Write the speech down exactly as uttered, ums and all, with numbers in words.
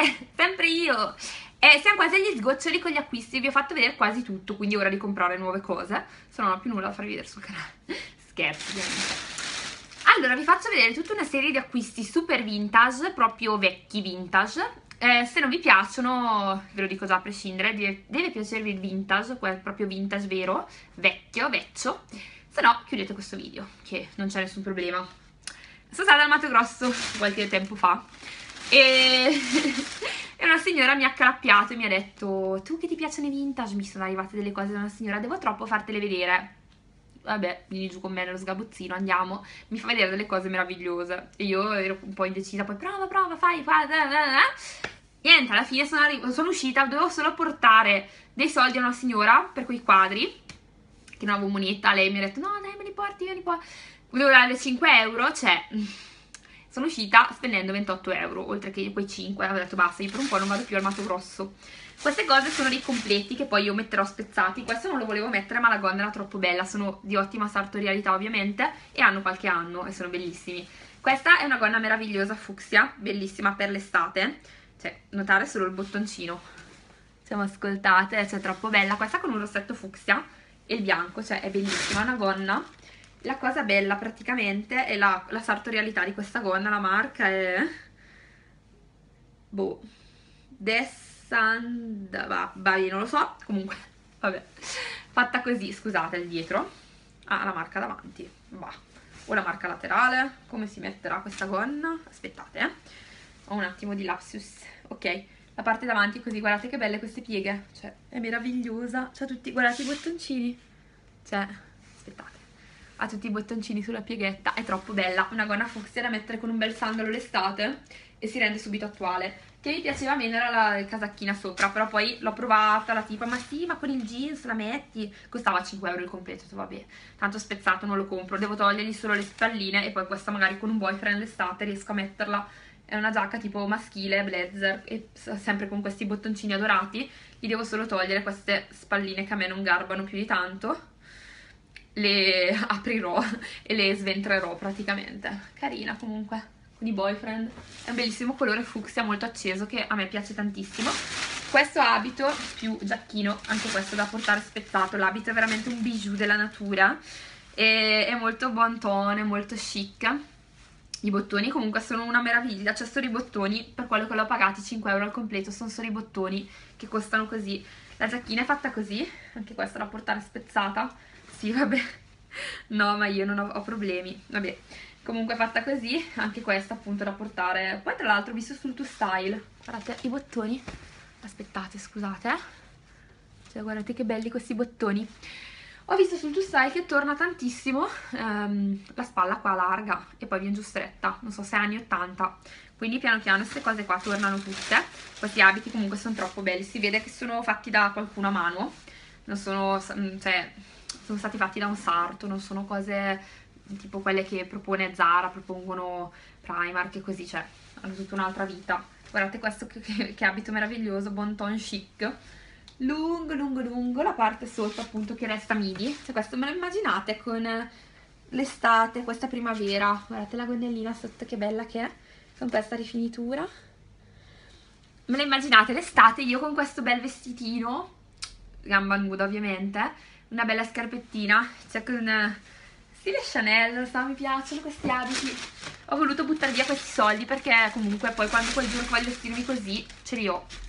sempre, sempre io. E siamo quasi agli sgoccioli con gli acquisti, vi ho fatto vedere quasi tutto, quindi è ora di comprare nuove cose, se non ho più nulla da farvi vedere sul canale. Scherzo, ovviamente. Allora, vi faccio vedere tutta una serie di acquisti super vintage, proprio vecchi vintage. Eh, se non vi piacciono, ve lo dico già a prescindere, deve, deve piacervi il vintage, quel proprio vintage vero, vecchio, vecchio. Se no, chiudete questo video, che non c'è nessun problema. Sono stata al Mato Grosso qualche tempo fa e... e una signora mi ha accalappiato e mi ha detto: tu che ti piacciono i vintage? Mi sono arrivate delle cose da una signora, devo troppo fartele vedere. Vabbè, vieni giù con me nello sgabuzzino, andiamo. Mi fa vedere delle cose meravigliose e io ero un po' indecisa, poi prova, prova, fai, fai, niente, alla fine sono, sono uscita, dovevo solo portare dei soldi a una signora per quei quadri, che non avevo moneta. Lei mi ha detto: no dai, me li porti, me li porti. Volevo darle cinque euro, cioè sono uscita spendendo ventotto euro, oltre che quei cinque. Avevo detto basta, io per un po' non vado più al Mato Grosso. Queste cose sono dei completi che poi io metterò spezzati. Questo non lo volevo mettere, ma la gonna era troppo bella. Sono di ottima sartorialità ovviamente e hanno qualche anno e sono bellissimi. Questa è una gonna meravigliosa fucsia, bellissima per l'estate. Cioè, notare solo il bottoncino, siamo ascoltate, cioè troppo bella. Questa con un rossetto fucsia e il bianco, cioè è bellissima, è una gonna. La cosa bella praticamente è la, la sartorialità di questa gonna. La marca è boh, Desanda, vai, non lo so, comunque vabbè, fatta così. Scusate il dietro, ah, la marca davanti, bah, o la marca laterale. Come si metterà questa gonna? Aspettate, eh, ho un attimo di lapsus. Ok, la parte davanti così, guardate che belle queste pieghe, cioè è meravigliosa. C'ha tutti, guardate i bottoncini, cioè aspettate, ha tutti i bottoncini sulla pieghetta, è troppo bella. Una gonna fucsia da mettere con un bel sandalo l'estate e si rende subito attuale. Che mi piaceva meno era la casacchina sopra, però poi l'ho provata, la tipa, ma sì, ma con il jeans la metti? Costava cinque euro il completo, vabbè, tanto spezzato non lo compro, devo togliergli solo le spalline e poi questa magari con un boyfriend l'estate riesco a metterla. È una giacca tipo maschile, blazer, e sempre con questi bottoncini adorati. Gli devo solo togliere queste spalline che a me non garbano più di tanto. Le aprirò e le sventrerò praticamente. Carina comunque, con i boyfriend. È un bellissimo colore fucsia molto acceso che a me piace tantissimo. Questo abito più giacchino, anche questo da portare spezzato. L'abito è veramente un bijou della natura e è molto bon ton, è molto chic. I bottoni comunque sono una meraviglia, cioè sono i bottoni, per quello che l'ho pagati cinque euro al completo, sono solo i bottoni che costano così. La giacchina è fatta così, anche questa da portare spezzata. Sì, vabbè, no, ma io non ho, ho problemi, vabbè. Comunque è fatta così, anche questa appunto da portare. Poi tra l'altro ho visto sul tuo style, guardate i bottoni, aspettate, scusate, eh. Cioè guardate che belli questi bottoni. Ho visto sul tuo style che torna tantissimo ehm, la spalla qua larga e poi viene giù stretta, non so se è anni ottanta, quindi piano piano queste cose qua tornano tutte. Questi abiti comunque sono troppo belli, si vede che sono fatti da qualcuno a mano, non sono, cioè, sono stati fatti da un sarto, non sono cose tipo quelle che propone Zara, propongono Primark e così, cioè hanno tutta un'altra vita. Guardate questo che, che, che abito meraviglioso, bon ton chic. Lungo, lungo, lungo, la parte sotto appunto che resta midi. Cioè questo me lo immaginate con l'estate, questa primavera. Guardate la gonnellina sotto che bella che è, con questa rifinitura. Me la immaginate l'estate io con questo bel vestitino, gamba nuda ovviamente, una bella scarpettina, cioè con stile Chanel, lo so, mi piacciono questi abiti. Ho voluto buttare via questi soldi perché comunque poi quando quel giorno che voglio vestirmi così ce li ho.